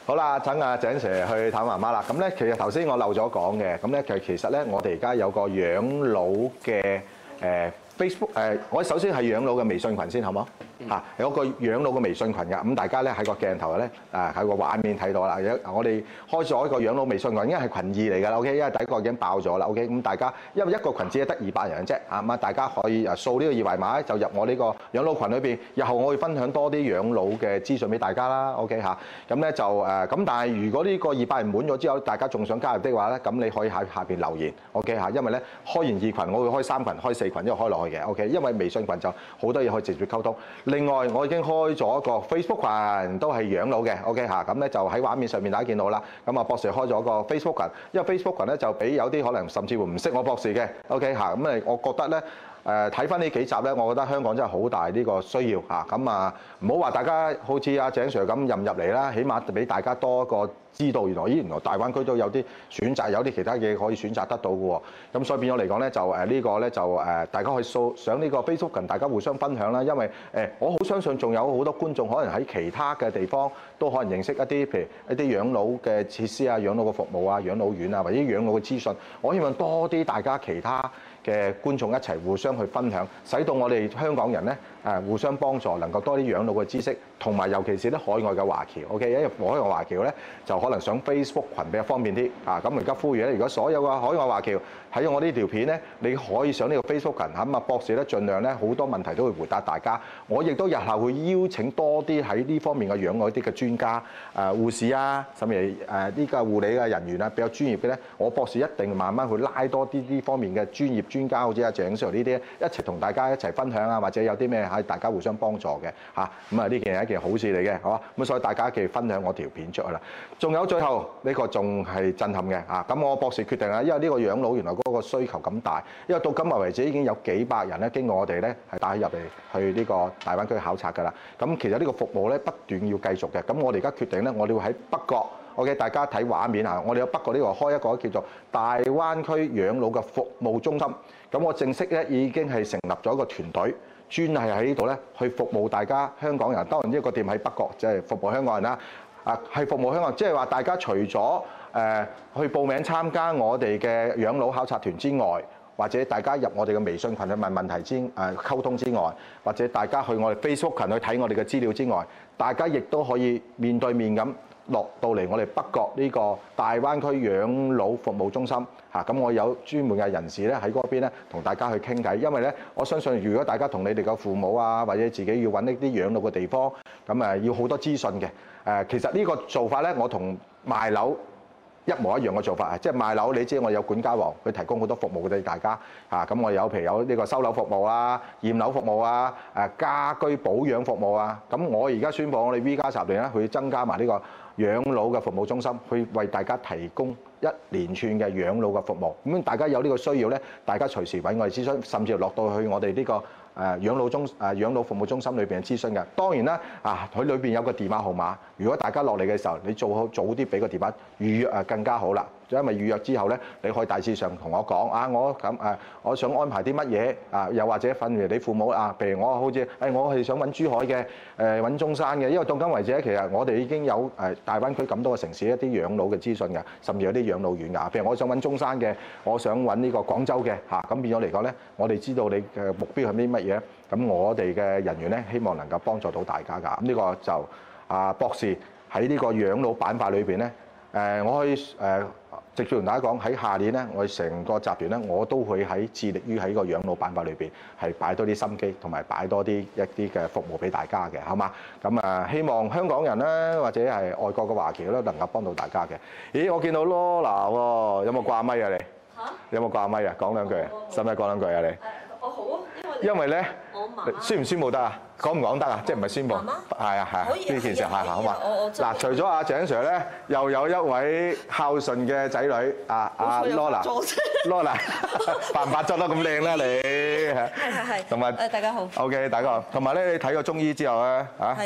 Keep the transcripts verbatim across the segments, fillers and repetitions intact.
好啦，等阿井 Sir 去探媽媽啦。咁咧，其實頭先我漏咗講嘅，咁咧其實其實咧，我哋而家有個養老嘅誒 Facebook 誒，我首先係養老嘅微信群先，好冇？嚇，有個養老嘅微信群㗎。咁大家咧喺個鏡頭咧，誒喺個畫面睇到啦。我哋開咗一個養老微信群，因為係群二嚟㗎啦。OK，因為第一個已經爆咗啦。OK，咁大家因為一個群只係得二百人啫，啊咁啊，大家可以誒掃呢個二維碼就入我呢個養老群裏邊。日後我會分享多啲養老嘅資訊俾大家啦。OK 嚇，咁咧就誒咁，但係如果呢個二百人滿咗之後，大家仲想加入的話咧，咁你可以喺下邊留言。OK 嚇，因為咧開完二群，我會開三群、開四群，一路開落去嘅。OK，因為微信群就好多嘢可以直接溝通。另外，我已經開咗一個 Facebook 群，都係養老嘅。OK 嚇，咁咧就喺畫面上面大家見到啦。咁啊，博士開咗個 Facebook 群，因為 Facebook 群咧就俾有啲可能甚至乎唔識我博士嘅。OK 嚇，咁誒，我覺得咧誒睇翻呢幾集咧，我覺得香港真係好大呢個需要嚇。咁啊，唔好話大家好似阿井 Sir 咁入唔入嚟啦，起碼俾大家多一個知道原來咦原來大灣區都有啲選擇，有啲其他嘢可以選擇得到嘅喎。咁所以變咗嚟講咧，就誒呢個咧就誒大家可以掃上呢個 Facebook 群，大家互相分享啦。因為誒我好相信仲有好多觀眾可能喺其他嘅地方都可能認識一啲譬如一啲養老嘅設施啊、養老嘅服務啊、養老院啊或者養老嘅資訊。我希望多啲大家其他嘅觀眾一齊互相去分享，使到我哋香港人咧誒互相幫助，能夠多啲養老嘅知識，同埋尤其是啲海外嘅華僑 ，OK， 因為海外華僑咧就可能上 Facebook 群比較方便啲啊。咁而家呼籲咧，如果所有嘅海外華僑睇咗我呢條片咧，你可以上呢個 Facebook 群，咁啊博士咧盡量咧好多問題都會回答大家。我亦都日後會邀請多啲喺呢方面嘅養老啲嘅專家、誒護士啊，甚至誒呢個護理嘅人員啊，比較專業嘅咧，我博士一定慢慢去拉多啲呢方面嘅專業專家，好似阿鄭 Sir 呢啲一齊同大家一齊分享啊，或者有啲咩係大家互相幫助嘅嚇。咁啊呢件係一件好事嚟嘅，係嘛？咁所以大家記住分享我條片出去啦。仲有最後呢個仲係震撼嘅啊！咁我博士決定啦，因為呢個養老原來嗰個需求咁大，因為到今日為止已經有幾百人咧經過我哋咧係帶入嚟去呢個大灣區考察㗎啦。咁其實呢個服務咧不斷要繼續嘅。咁我哋而家決定咧，我哋會喺北角 ，OK， 大家睇畫面啊，我哋喺北角呢度開一個叫做大灣區養老嘅服務中心。咁我正式咧已經係成立咗一個團隊，專係喺呢度咧去服務大家香港人。當然呢個店喺北角，即係服務香港人啦。啊，係服務香港，即係話大家除咗誒去報名參加我哋嘅養老考察團之外，或者大家入我哋嘅微信群去問問題之誒溝通之外，或者大家去我哋 Facebook 群去睇我哋嘅資料之外，大家亦都可以面對面咁落到嚟我哋北角呢個大灣區養老服務中心嚇。咁我有專門嘅人士咧喺嗰邊咧同大家去傾偈，因為咧我相信如果大家同你哋嘅父母啊，或者自己要揾一啲養老嘅地方，咁誒要好多資訊嘅。誒其實呢個做法咧，我同賣樓一模一樣嘅做法啊！即係賣樓，你知我有管家王，佢提供好多服務俾大家嚇。咁我有譬如有呢個收樓服務啊、驗樓服務啊、誒家居保養服務啊。咁我而家宣布我哋 V 加集團咧，去增加埋呢個養老嘅服務中心，去為大家提供一連串嘅養老嘅服務。咁大家有呢個需要咧，大家隨時揾我哋諮詢，甚至落到去我哋呢個誒養老中誒養老服務中心裏邊嘅諮詢嘅。當然啦，啊佢裏邊有個電話號碼，如果大家落嚟嘅時候，你做好早啲俾個電話預約誒更加好啦。因為預約之後咧，你可以大致上同我講啊，我咁誒，我想安排啲乜嘢啊，又或者訓練你父母啊，譬如我好似誒，我係想揾珠海嘅誒揾中山嘅，因為到今為止咧，其實我哋已經有誒大灣區咁多個城市一啲養老嘅資訊嘅，甚至有啲養老院㗎。譬如我想揾中山嘅，我想揾呢個廣州嘅嚇，咁變咗嚟講咧，我哋知道你嘅目標係啲乜嘢，咁我哋嘅人員咧，希望能夠幫助到大家㗎。咁呢個就啊博士喺呢個養老板塊裏邊咧，誒我可以誒。直接同大家講，喺下年咧，我哋成個集團咧，我都會喺致力於喺個養老板塊裏邊係擺多啲心機，同埋擺多啲一啲嘅服務俾大家嘅，好嘛？咁啊，希望香港人咧，或者係外國嘅華僑咧，能夠幫到大家嘅。咦，我見到 Lola 喎，有冇掛咪啊你？嚇？有冇掛咪啊？講兩句，使唔使講兩句啊你？ 我好啊，因為因為咧， 我媽媽宣唔宣佈得啊？講唔講得啊？即係唔係宣佈？ 媽媽係啊係啊，呢件事係好嘛？ 我我嗱，除咗阿鄭 Sir 咧，又有一位孝順嘅仔女，阿阿 Lola，Lola 扮唔扮作得咁靚啦你？係係係。 同埋誒大家好。 OK，大家好。同埋咧，你睇過中醫之後咧嚇， 係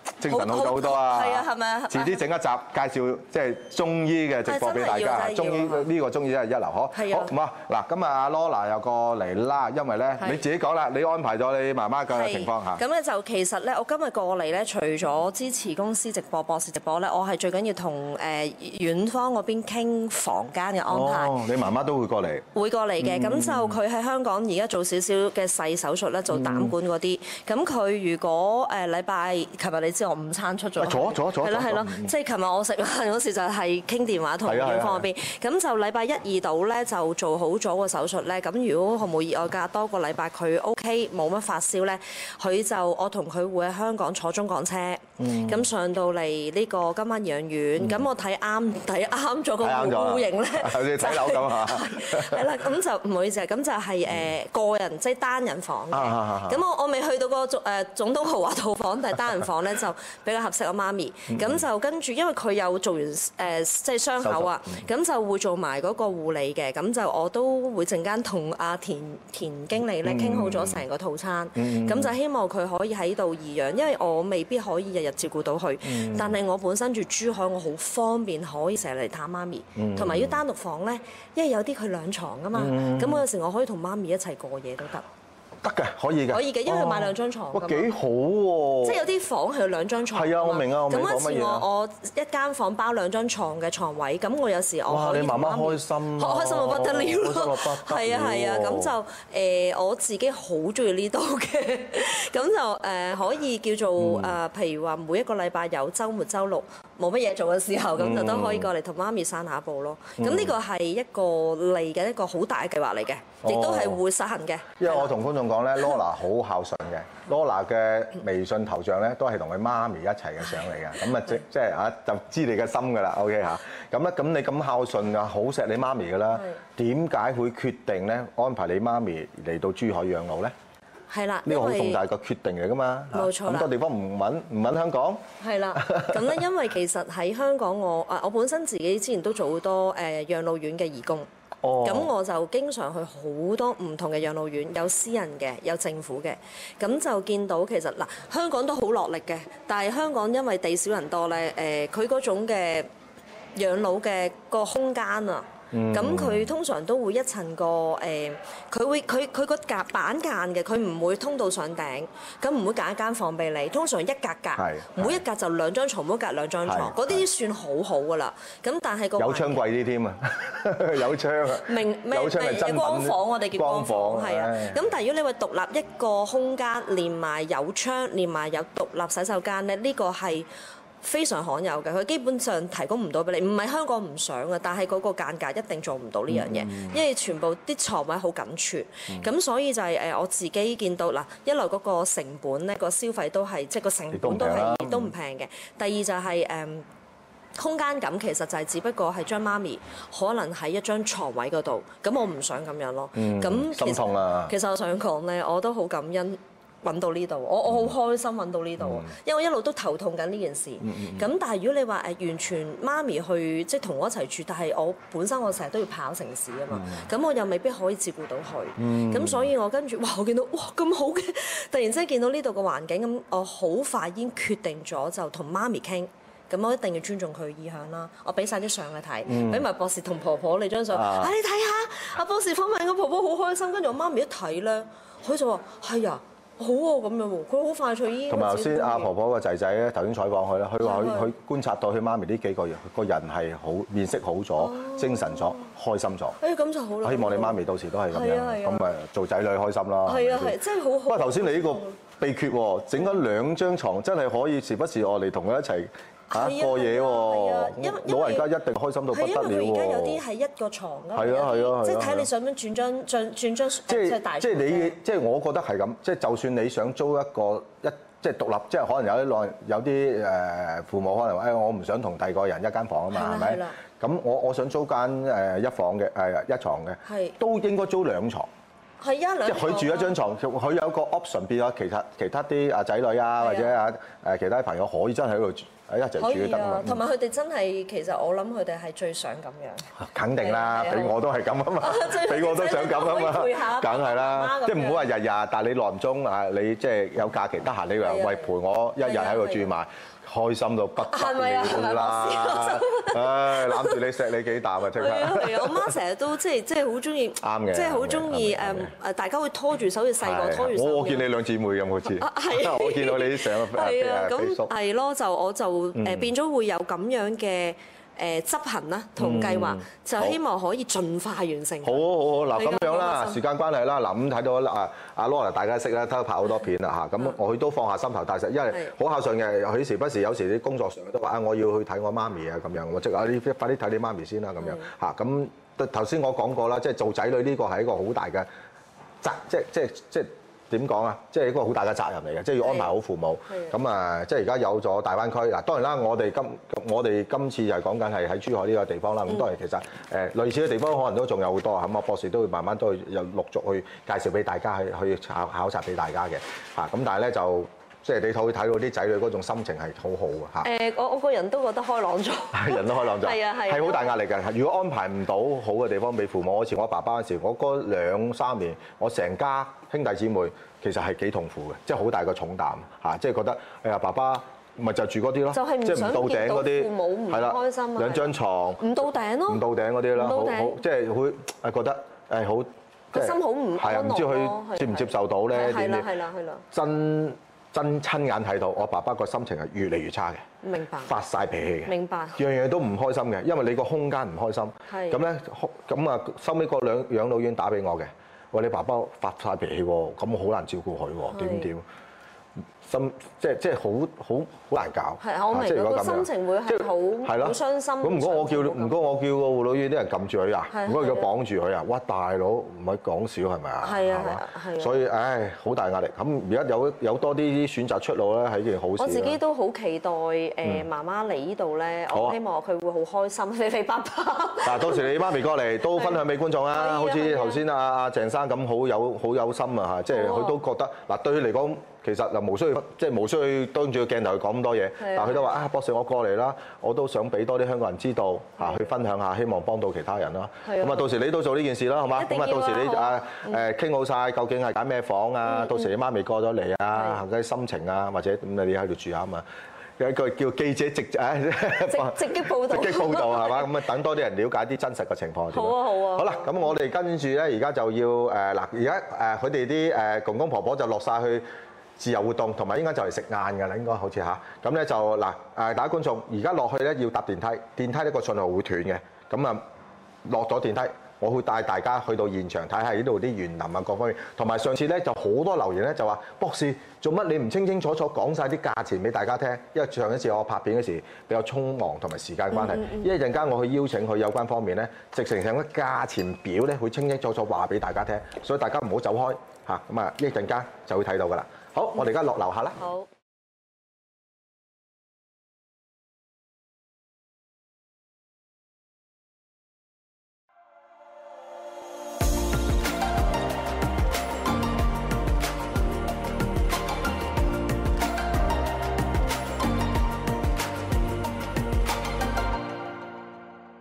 精神好咗好多啊！ 係啊，係咪啊？ 遲啲整一集介紹即係中醫嘅直播俾大家。中醫呢個中醫真係一流，嗬。 係啊。 好，咁啊嗱，今日阿 Lorna 又過嚟啦，因為咧你自己講啦，你安排咗你媽媽嘅情況嚇。 咁咧就其實咧，我今日過嚟咧，除咗支持公司直播、博士直播咧，我係最緊要同誒遠方嗰邊傾房間嘅安排。 哦，你媽媽都會過嚟。 會過嚟嘅，咁就佢喺香港而家做少少嘅細手術咧，做膽管嗰啲。咁佢如果誒禮拜，琴日你知我午餐出咗。 咗咗咗。 係咯係咯，即係琴日我食飯嗰時就係傾電話同遠方嗰邊。咁就禮拜一二度咧就做好咗個手術咧。咁如果毫無意外隔多個禮拜佢 OK 冇乜發燒咧，佢就我同佢會喺香港坐中港車，咁上到嚟呢個今晚養院。咁我睇啱睇啱咗個戶型咧， 好似睇樓咁嚇。 係啦，咁就唔好意思啊，咁就係誒個人即係單人房嘅。咁我我未去到個總誒總統豪華套房，但係單人房咧就比較合適我媽咪。咁就跟住，因為佢有做完誒即係傷口啊，咁就會做埋嗰個護理嘅。咁就我都會陣間同阿田田經理咧傾好咗成個套餐。咁就希望佢可以喺度頤養，因為我未必可以日日照顧到佢。但係我本身住珠海，我好方便可以成日嚟探媽咪。同埋要單獨房咧，因為有啲佢兩床啊嘛。咁我有時我可以同媽咪一齊過夜都得。 得嘅，可以嘅。 可以嘅，因為佢買兩張床。 哇，幾好喎！ 即係有啲房係有兩張床。 係啊，我明啊，我明講乜嘢。咁嗰次我我一間房包兩張床嘅床位，咁我有時我哇！你媽媽開心， 開心到不得了咯。係啊係啊，咁就誒我自己好中意呢度嘅，咁就誒可以叫做誒，譬如話每一個禮拜有週末週六冇乜嘢做嘅時候，咁就都可以過嚟同媽咪散下步咯。咁呢個係一個嚟嘅一個好大嘅計劃嚟嘅，亦都係會實行嘅。 因為我同觀眾講咧 ，Lorna 好孝順嘅 ，Lorna 嘅微信頭像咧都係同佢媽咪一齊嘅相嚟嘅，咁啊即即係啊就知你嘅心㗎啦 ，OK 嚇。咁咧咁你咁孝順啊，好錫你媽咪㗎啦，點解會決定咧安排你媽咪嚟到珠海養老咧？ 係啦， 呢個好重大個決定嚟㗎嘛。 冇錯啦。 咁多地方唔揾唔揾香港？ 係啦，咁咧因為其實喺香港我啊我本身自己之前都做好多誒養老院嘅義工。咁、oh. 我就經常去好多唔同嘅養老院，有私人嘅，有政府嘅。咁就見到其實嗱，香港都好落力嘅，但係香港因為地少人多咧，誒佢嗰種嘅養老嘅個空間啊。咁佢通常都會一層個誒，佢會佢佢個夾板間嘅，佢唔會通到上頂，咁唔會揀一間房俾你。通常一格格，每一格就兩張床，每一格兩張床，嗰啲算好好噶啦。咁但係個有窗貴啲添啊，有窗啊， 明咩咩光房，我哋叫光房，係啊。咁但係如果你話獨立一個空間，連埋有窗，連埋有獨立洗手間咧，呢個係非常罕有嘅，佢基本上提供唔到俾你，唔係香港唔想嘅，但係嗰個間隔一定做唔到呢樣嘢，因為全部啲床位好緊絀，咁、嗯、所以就係誒我自己見到嗱，一來嗰個成本咧，個消費都係即係個成本都係都唔平嘅，第二就係、是、誒、嗯、空間感其實就係只不過係將媽咪可能喺一張床位嗰度，咁我唔想咁樣咯，咁、嗯、心痛啊！其實我想講咧，我都好感恩。揾到呢度，我我好開心揾到呢度，嗯、因為我一路都頭痛緊呢件事。咁、嗯嗯、但係如果你話誒完全媽咪去即係同我一齊住，但係我本身我成日都要跑城市啊嘛，咁、嗯、我又未必可以照顧到佢。咁、嗯、所以我跟住哇，我見到哇咁好嘅，突然之間見到呢度嘅環境，咁我好快已經決定咗就同媽咪傾。咁我一定要尊重佢嘅意向啦。我俾晒啲相你睇，俾埋、嗯、博士同婆婆你張相。啊，啊，你睇下，阿博士訪問個婆婆好開心，跟住我媽咪一睇咧，佢就話係啊。好喎，咁樣喎，佢好快脆醫。同埋頭先阿婆婆個仔仔咧，頭先採訪佢啦，佢話佢佢觀察到佢媽咪呢幾個月，個人係好面色好咗，精神咗，開心咗。誒咁就好啦。我希望你媽咪到時都係咁樣，咁咪做仔女開心啦。係啊係，真係好好。不過頭先你呢個秘訣喎，整咗兩張床，真係可以時不時我哋同佢一齊。嚇過夜喎，老人家一定開心到不得了喎。係因為佢而家有啲係一個床㗎嘛，係啊係啊，即係睇你想唔想轉張轉轉張即係大。即係你即係我覺得係咁，即係就算你想租一個一即係獨立，即係可能有啲內有啲誒父母可能話誒我唔想同第二個人一間房啊嘛，係咪？咁我我想租間誒一房嘅誒一牀嘅，都應該租兩牀。 係啊， 即係佢住一張床，佢有個 option 變咗其他其他啲啊仔女啊或者啊誒其他朋友可以真係喺度住喺一齊住都得啊。 同埋佢哋真係其實我諗佢哋係最想咁樣。 肯定啦，俾我都係咁啊嘛，俾我都想咁啊嘛，梗係啦，即係唔好話日日，但係你耐唔中啊，你即係有假期得閒，你話喂陪我一日喺度住埋。開心到不得了啦！唉，攬住你錫你幾啖啊！即刻。係啊係啊！我媽成日都即係即係好中意，啱嘅，即係好中意誒誒，大家會拖住手，好似細個拖住手。我我見你兩姊妹咁好似，係我見到你啲相係啊，咁係咯，就我就誒嗯變咗會有咁樣嘅。誒執行啦，同計劃就希望可以盡快完成。 好好好，嗱咁樣啦，時間關係啦，嗱咁睇到啊阿 Lorna 大家識啦，都拍好多片啦嚇，咁我都放下心頭大石，因為好孝順嘅，佢時不時有時啲工作上都話啊，我要去睇我媽咪啊咁樣，我即係啊你快啲睇你媽咪先啦咁樣嚇，咁頭先我講過啦，即係做仔女呢個係一個好大嘅責，即係即係即係。點講啊？即係一個好大嘅責任嚟嘅，即係要安排好父母。咁啊，即係而家有咗大灣區嗱，當然啦，我哋今我哋今次就係講緊係喺珠海呢個地方啦。咁當然其實誒類似嘅地方可能都仲有好多咁啊，博士都會慢慢都會有陸續去介紹俾大家去去考考察俾大家嘅嚇。咁但係咧就即係你睇睇到啲仔女嗰種心情係好好嘅嚇。 誒，我我個人都覺得開朗咗。係人都開朗咗。係啊係。係好大壓力嘅。如果安排唔到好嘅地方俾父母，好似我爸爸嗰時，我嗰兩三年，我成家兄弟姊妹。其實係幾痛苦嘅，即係好大個重擔嚇，即係覺得哎呀爸爸咪就住嗰啲咯， 就係唔想見到父母唔開心啊， 兩張床唔到頂咯， 唔到頂嗰啲啦，好好即係會誒覺得誒好個心好唔係啊，唔知佢接唔接受到咧？ 係啦係啦係啦， 真真親眼睇到我爸爸個心情係越嚟越差嘅， 明白， 發晒脾氣嘅， 明白， 樣樣都唔開心嘅，因為你個空間唔開心，咁咧咁啊收尾個兩養老院打俾我嘅。喂，你爸爸發晒脾氣喎，咁我好難照顧佢喎，點點心即係即係好好好難搞。係，我明白個心情會係好好傷心。咁如果我叫如果我叫個護老院啲人撳住佢啊，如果佢綁住佢啊，哇大佬唔係講笑係咪啊？係啊係啊。所以唉，好大壓力。咁而家有有多啲選擇出路咧，係一件好事。我自己都好期待誒媽媽嚟呢度咧，我希望佢會好開心，肥肥白白。嗱，到時你媽咪過嚟都分享俾觀眾啊，好似頭先阿阿鄭生咁好有好有心啊嚇，即係佢都覺得嗱對佢嚟講。其實就無需要，即係無需要當住個鏡頭去講咁多嘢。但係佢都話啊，博士我過嚟啦，我都想俾多啲香港人知道嚇，去分享下，希望幫到其他人啦。咁啊，到時你都做呢件事啦，好嘛？咁啊，到時你啊誒傾好晒，究竟係揀咩房啊？到時你媽咪過咗嚟啊，嗰啲心情啊，或者咁你喺度住下啊嘛。有一個叫記者直誒直擊報導，直擊報導係嘛？咁啊，等多啲人了解啲真實嘅情況。好啊，好啊。好啦，咁我哋跟住咧，而家就要誒嗱，而家誒佢哋啲誒公公婆婆就落晒去。自由活動同埋應該就嚟食晏㗎啦，應該好似吓。咁咧就嗱誒，大家觀眾而家落去咧要搭電梯，電梯呢個信號會斷嘅。咁啊落咗電梯，我會帶大家去到現場睇下呢度啲園林啊各方面。同埋上次咧就好多留言咧就話，博士做乜你唔清清楚楚講晒啲價錢俾大家聽？因為上一次我拍片嗰時比較匆忙同埋時間關係，嗯嗯、一陣間我去邀請佢有關方面咧，直情成個價錢表咧會清清楚楚話俾大家聽，所以大家唔好走開嚇。咁啊一陣間就會睇到㗎啦。好，我哋而家落樓下啦。好。